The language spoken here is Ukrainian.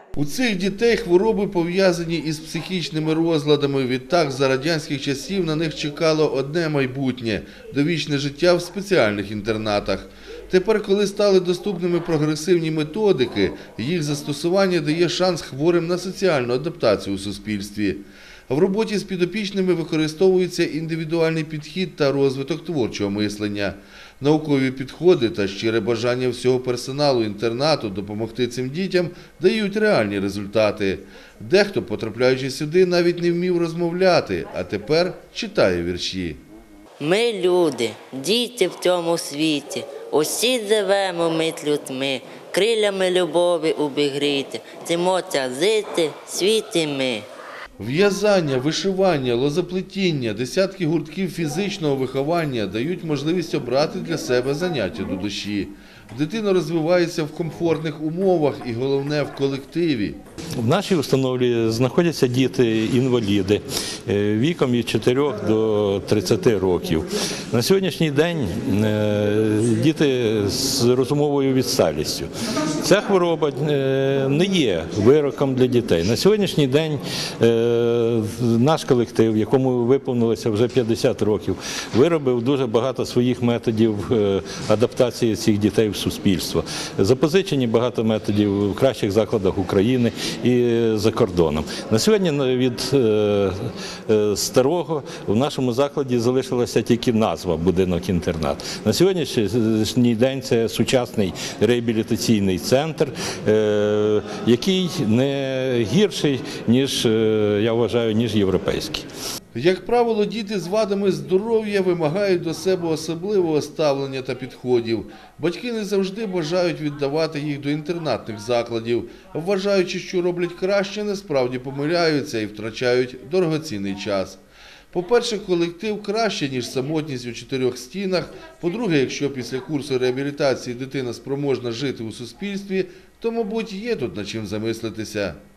У цих дітей хвороби пов'язані із психічними розладами. Відтак, за радянських часів на них чекало одне майбутнє – довічне життя в спеціальних інтернатах. Тепер, коли стали доступними прогресивні методики, їх застосування дає шанс хворим на соціальну адаптацію у суспільстві. В роботі з підопічними використовується індивідуальний підхід та розвиток творчого мислення. Наукові підходи та щире бажання всього персоналу інтернату допомогти цим дітям дають реальні результати. Дехто, потрапляючи сюди, навіть не вмів розмовляти, а тепер читає вірші. Ми люди, діти в цьому світі, усі живемо ми людьми, крилями любові обігріти, цимоця жити, світі ми. В'язання, вишивання, лозоплетіння, десятки гуртків фізичного виховання дають можливість обрати для себе заняття до душі. Дитина розвивається в комфортних умовах і, головне, в колективі. В нашій установі знаходяться діти-інваліди віком від 4 до 30 років. На сьогоднішній день діти з розумовою відсталістю. Ця хвороба не є вироком для дітей. На сьогоднішній день наш колектив, якому виповнилося вже 50 років, виробив дуже багато своїх методів адаптації цих дітей в суспільство. Запозичені багато методів в кращих закладах України і за кордоном. На сьогодні від старого в нашому закладі залишилася тільки назва «Будинок-інтернат». На сьогоднішній день це сучасний реабілітаційний центр, який не гірший, ніж, я вважаю, ніж європейський. Як правило, діти з вадами здоров'я вимагають до себе особливого ставлення та підходів. Батьки не завжди бажають віддавати їх до інтернатних закладів. Вважаючи, що роблять краще, насправді помиляються і втрачають дорогоцінний час. По-перше, колектив краще, ніж самотність у 4 стінах. По-друге, якщо після курсу реабілітації дитина спроможна жити у суспільстві, то, мабуть, є тут над чим замислитися.